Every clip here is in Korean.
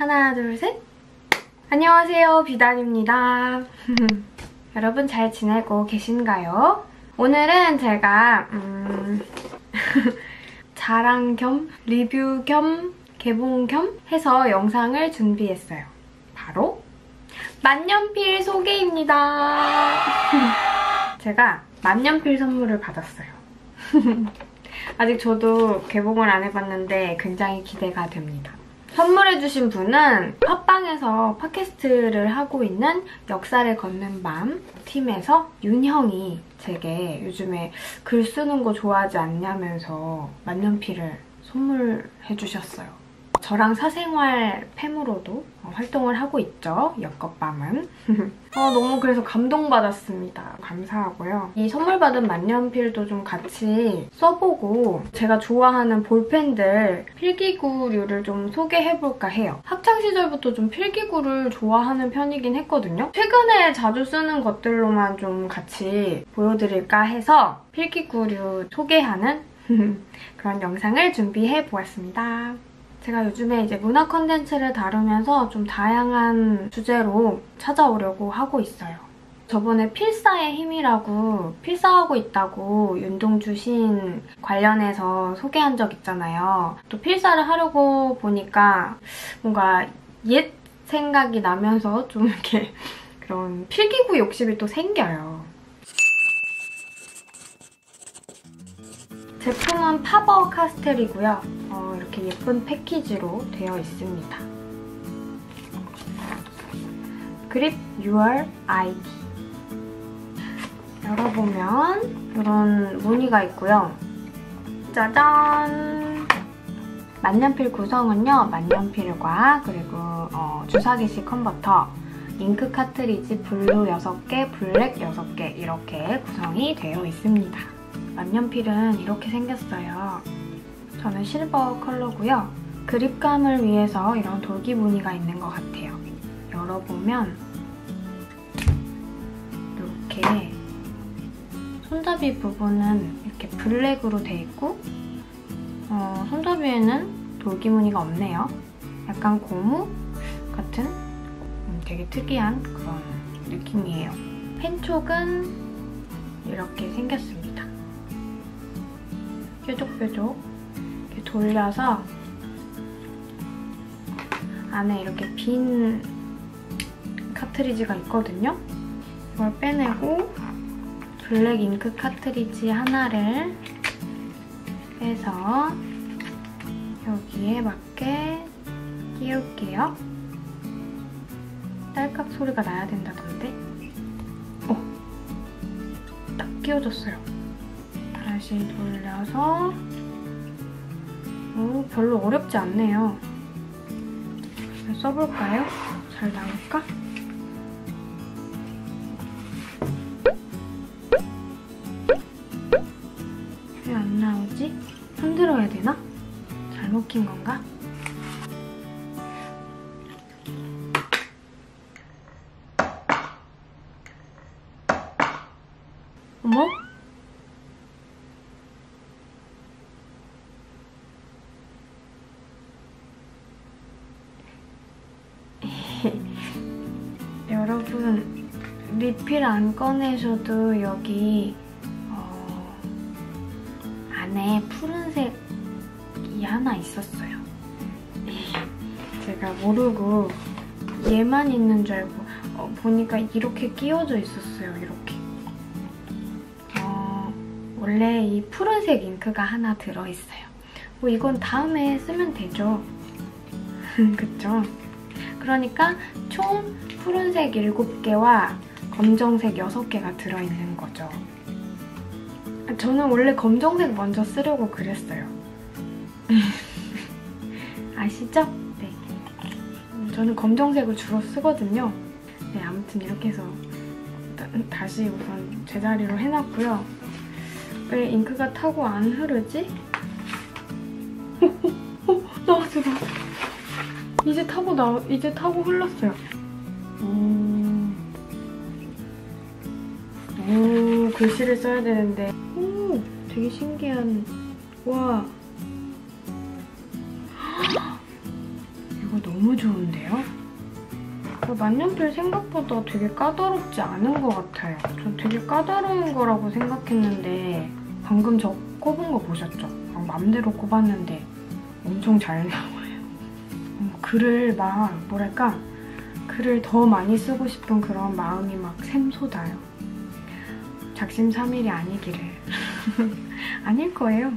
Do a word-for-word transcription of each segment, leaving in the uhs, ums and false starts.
하나, 둘, 셋! 안녕하세요, 비단입니다. 여러분 잘 지내고 계신가요? 오늘은 제가 음... 자랑 겸 리뷰 겸 개봉 겸 해서 영상을 준비했어요. 바로 만년필 소개입니다. 제가 만년필 선물을 받았어요. 아직 저도 개봉을 안 해봤는데 굉장히 기대가 됩니다. 선물해주신 분은 팟빵에서 팟캐스트를 하고 있는 역사를 걷는 밤 팀에서 윤형이 제게 요즘에 글 쓰는 거 좋아하지 않냐면서 만년필을 선물해주셨어요. 저랑 사생활 팸으로도 활동을 하고 있죠, 역것밤은. 어, 너무 그래서 감동받았습니다. 감사하고요. 이 선물 받은 만년필도 좀 같이 써보고 제가 좋아하는 볼펜들, 필기구류를 좀 소개해볼까 해요. 학창시절부터 좀 필기구를 좋아하는 편이긴 했거든요. 최근에 자주 쓰는 것들로만 좀 같이 보여드릴까 해서 필기구류 소개하는 그런 영상을 준비해보았습니다. 제가 요즘에 이제 문화 컨텐츠를 다루면서 좀 다양한 주제로 찾아오려고 하고 있어요. 저번에 필사의 힘이라고 필사하고 있다고 윤동주 시인 관련해서 소개한 적 있잖아요. 또 필사를 하려고 보니까 뭔가 옛 생각이 나면서 좀 이렇게 그런 필기구 욕심이 또 생겨요. 제품은 파버 카스텔이고요. 어, 이렇게 예쁜 패키지로 되어 있습니다. 그립 유얼 아이디. 열어보면 이런 무늬가 있고요. 짜잔! 만년필 구성은요. 만년필과 그리고 어, 주사기식 컨버터, 잉크 카트리지 블루 여섯 개, 블랙 여섯 개 이렇게 구성이 되어 있습니다. 만년필은 이렇게 생겼어요. 저는 실버 컬러고요. 그립감을 위해서 이런 돌기 무늬가 있는 것 같아요. 열어보면 이렇게 손잡이 부분은 이렇게 블랙으로 돼 있고 어, 손잡이에는 돌기 무늬가 없네요. 약간 고무 같은 음, 되게 특이한 그런 느낌이에요. 펜촉은 이렇게 생겼습니다. 뾰족뾰족 이렇게 돌려서 안에 이렇게 빈 카트리지가 있거든요. 이걸 빼내고 블랙 잉크 카트리지 하나를 빼서 여기에 맞게 끼울게요. 딸깍 소리가 나야 된다던데? 어! 딱 끼워졌어요. 다시 돌려서 오, 별로 어렵지 않네요. 써볼까요? 잘 나올까? 왜 안 나오지? 흔들어야 되나? 잘못 낀 건가? 어머? 여러분, 리필 안 꺼내셔도 여기 어, 안에 푸른색이 하나 있었어요. 제가 모르고 얘만 있는 줄 알고 어, 보니까 이렇게 끼워져 있었어요. 이렇게. 어, 원래 이 푸른색 잉크가 하나 들어있어요. 뭐 이건 다음에 쓰면 되죠. 그쵸? 그러니까 총 푸른색 일곱 개와 검정색 여섯 개가 들어있는 거죠. 저는 원래 검정색 먼저 쓰려고 그랬어요. 아시죠? 네. 저는 검정색을 주로 쓰거든요. 네, 아무튼 이렇게 해서 다시 우선 제자리로 해놨고요. 왜 잉크가 타고 안 흐르지? 어, 어, 나왔어, 나왔어. 이제 타고 나 이제 타고 흘렀어요. 오, 오 글씨를 써야 되는데. 오, 되게 신기한. 와, 이거 너무 너무 좋은데요? 만년필 생각보다 되게 까다롭지 않은 것 같아요. 전 되게 까다로운 거라고 생각했는데 방금 저 꼽은 거 보셨죠? 막 맘대로 꼽았는데 엄청 잘 나와요. 글을 막 뭐랄까 글을 더 많이 쓰고 싶은 그런 마음이 막 샘솟아요. 작심삼일이 아니기를. 아닐 거예요.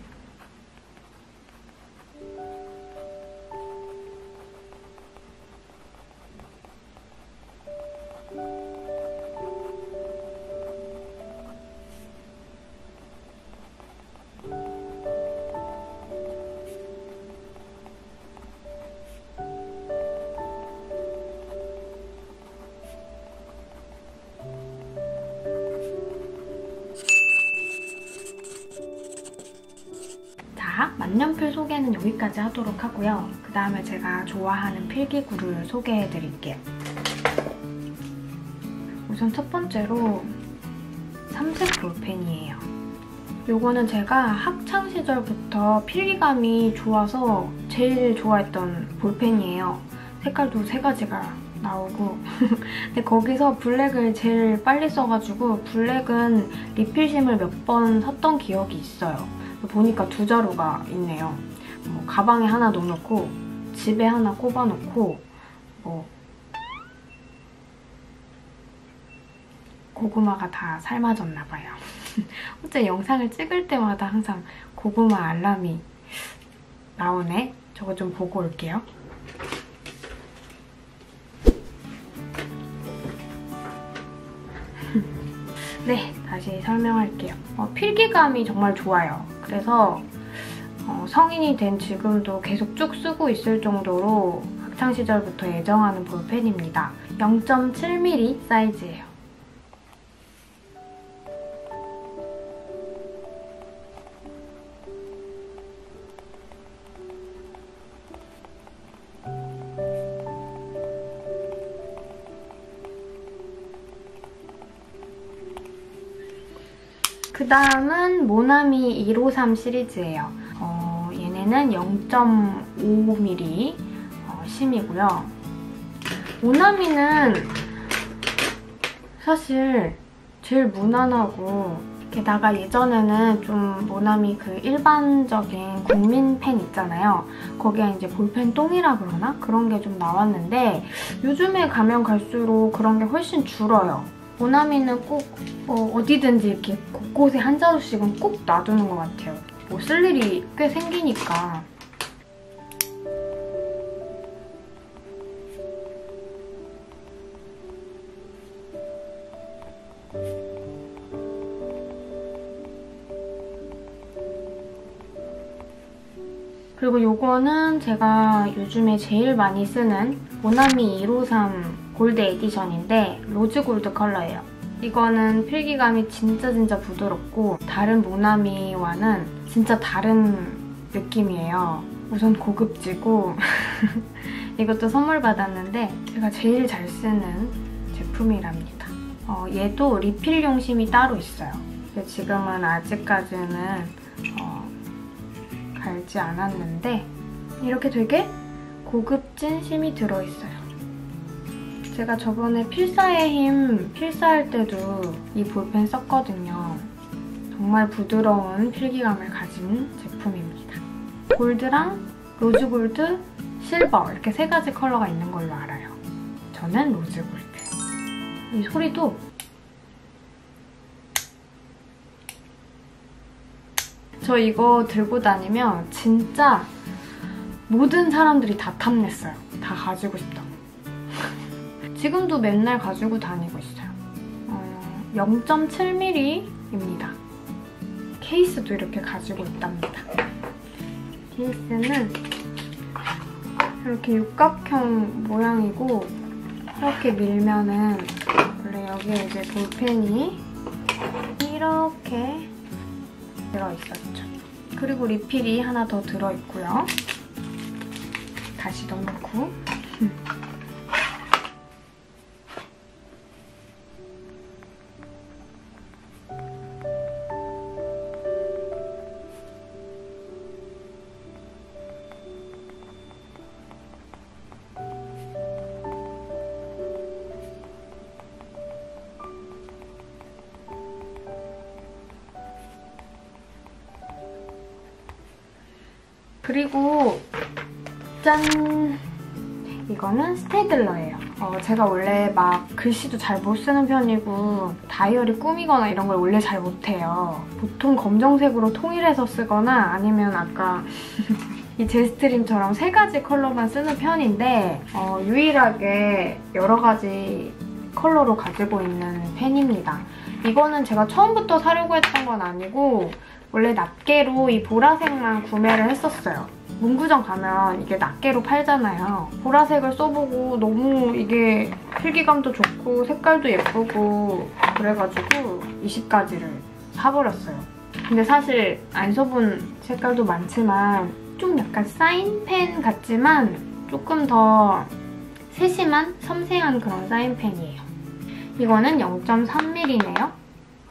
만년필 소개는 여기까지 하도록 하고요. 그 다음에 제가 좋아하는 필기구를 소개해드릴게요. 우선 첫 번째로 삼색 볼펜이에요. 요거는 제가 학창시절부터 필기감이 좋아서 제일 좋아했던 볼펜이에요. 색깔도 세 가지가 나오고 근데 거기서 블랙을 제일 빨리 써가지고 블랙은 리필심을 몇 번 샀던 기억이 있어요. 보니까 두 자루가 있네요. 뭐 가방에 하나 넣어놓고 집에 하나 꼽아놓고 뭐 고구마가 다 삶아졌나 봐요. 어째 영상을 찍을 때마다 항상 고구마 알람이 나오네? 저거 좀 보고 올게요. 네, 다시 설명할게요. 어, 필기감이 정말 좋아요. 그래서 어, 성인이 된 지금도 계속 쭉 쓰고 있을 정도로 학창시절부터 애정하는 볼펜입니다. 영 점 칠 밀리미터 사이즈예요. 그 다음은 모나미 일오삼 시리즈예요. 어, 얘네는 영 점 오 밀리미터 어, 심이고요. 모나미는 사실 제일 무난하고 게다가 예전에는 좀 모나미 그 일반적인 국민 펜 있잖아요. 거기에 이제 볼펜 똥이라 그러나? 그런 게 좀 나왔는데 요즘에 가면 갈수록 그런 게 훨씬 줄어요. 모나미는 꼭 어, 어디든지 이렇게 곳곳에 한 자루씩은 꼭 놔두는 것 같아요. 뭐 쓸 일이 꽤 생기니까. 그리고 요거는 제가 요즘에 제일 많이 쓰는 모나미 일오삼 골드 에디션인데 로즈 골드 컬러예요. 이거는 필기감이 진짜 진짜 부드럽고 다른 모나미와는 진짜 다른 느낌이에요. 우선 고급지고 이것도 선물 받았는데 제가 제일 잘 쓰는 제품이랍니다. 어, 얘도 리필 용심이 따로 있어요. 근데 지금은 아직까지는 어, 갈지 않았는데 이렇게 되게 고급진 심이 들어있어요. 제가 저번에 필사의 힘 필사할 때도 이 볼펜 썼거든요. 정말 부드러운 필기감을 가진 제품입니다. 골드랑 로즈 골드, 실버 이렇게 세 가지 컬러가 있는 걸로 알아요. 저는 로즈 골드. 이 소리도 저 이거 들고 다니면 진짜 모든 사람들이 다 탐냈어요. 다 가지고 싶다고. 지금도 맨날 가지고 다니고 있어요. 어, 영 점 칠 밀리미터입니다. 케이스도 이렇게 가지고 있답니다. 케이스는 이렇게 육각형 모양이고 이렇게 밀면은 원래 여기에 이제 볼펜이 이렇게 들어있었죠. 그리고 리필이 하나 더 들어있고요. 다시 넣어놓고 그리고 짠! 이거는 스테이들러예요. 어, 제가 원래 막 글씨도 잘 못 쓰는 편이고 다이어리 꾸미거나 이런 걸 원래 잘 못해요. 보통 검정색으로 통일해서 쓰거나 아니면 아까 이 제스트림처럼 세 가지 컬러만 쓰는 편인데 어, 유일하게 여러 가지 컬러로 가지고 있는 펜입니다. 이거는 제가 처음부터 사려고 했던 건 아니고 원래 낱개로 이 보라색만 구매를 했었어요. 문구점 가면 이게 낱개로 팔잖아요. 보라색을 써보고 너무 이게 필기감도 좋고 색깔도 예쁘고 그래가지고 이십 가지를 사버렸어요. 근데 사실 안 써본 색깔도 많지만 좀 약간 사인펜 같지만 조금 더 세심한, 섬세한 그런 사인펜이에요. 이거는 영 점 삼 밀리미터네요.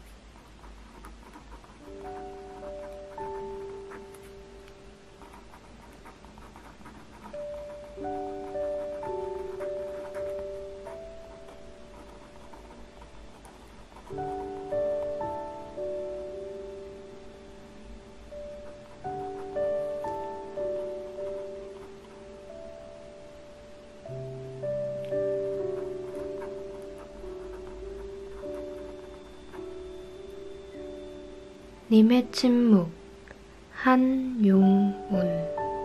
님의 침묵, 한용운.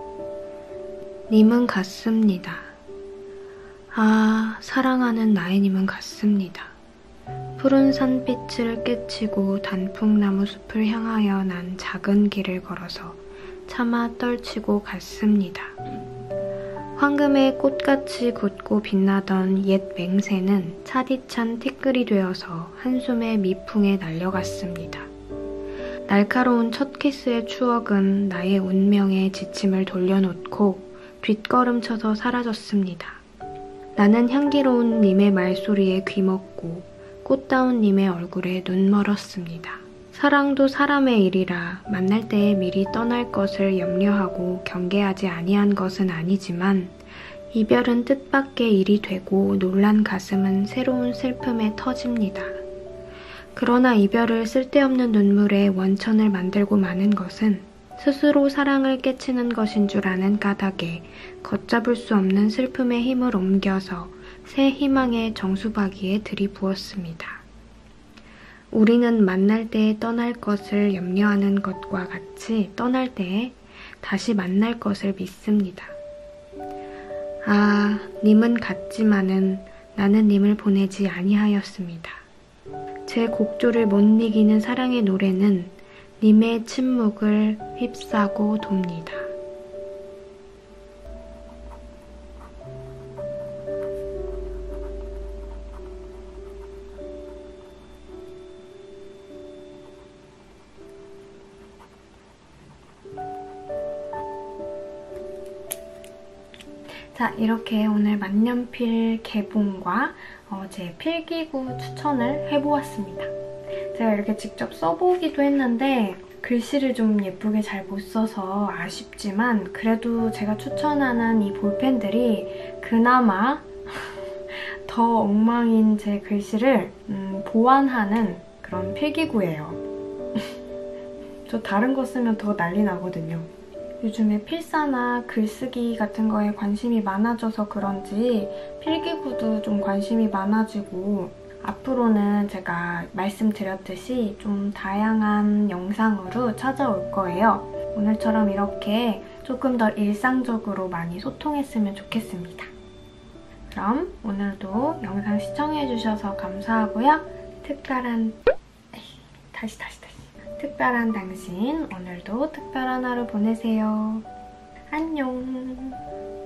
님은 같습니다. 아, 사랑하는 나의님은 같습니다. 푸른 산빛을 깨치고 단풍나무 숲을 향하여 난 작은 길을 걸어서 차마 떨치고 갔습니다. 황금의 꽃같이 굳고 빛나던 옛 맹세는 차디찬 티끌이 되어서 한숨의 미풍에 날려갔습니다. 날카로운 첫 키스의 추억은 나의 운명에 지침을 돌려놓고 뒷걸음쳐서 사라졌습니다. 나는 향기로운 님의 말소리에 귀먹고 꽃다운 님의 얼굴에 눈멀었습니다. 사랑도 사람의 일이라 만날 때에 미리 떠날 것을 염려하고 경계하지 아니한 것은 아니지만 이별은 뜻밖의 일이 되고 놀란 가슴은 새로운 슬픔에 터집니다. 그러나 이별을 쓸데없는 눈물에 원천을 만들고 마는 것은 스스로 사랑을 깨치는 것인 줄 아는 까닭에 걷잡을 수 없는 슬픔의 힘을 옮겨서 새 희망의 정수박이에 들이부었습니다. 우리는 만날 때에 떠날 것을 염려하는 것과 같이 떠날 때에 다시 만날 것을 믿습니다. 아, 님은 같지만은 나는 님을 보내지 아니하였습니다. 제 곡조를 못 이기는 사랑의 노래는 님의 침묵을 휩싸고 돕니다. 자, 이렇게 오늘 만년필 개봉과 어, 제 필기구 추천을 해보았습니다. 제가 이렇게 직접 써보기도 했는데 글씨를 좀 예쁘게 잘 못 써서 아쉽지만 그래도 제가 추천하는 이 볼펜들이 그나마 더 엉망인 제 글씨를 음, 보완하는 그런 필기구예요. 저 다른 거 쓰면 더 난리 나거든요. 요즘에 필사나 글쓰기 같은 거에 관심이 많아져서 그런지 필기구도 좀 관심이 많아지고 앞으로는 제가 말씀드렸듯이 좀 다양한 영상으로 찾아올 거예요. 오늘처럼 이렇게 조금 더 일상적으로 많이 소통했으면 좋겠습니다. 그럼 오늘도 영상 시청해주셔서 감사하고요. 특별한... 다시 다시 다시 특별한 당신, 오늘도 특별한 하루 보내세요. 안녕.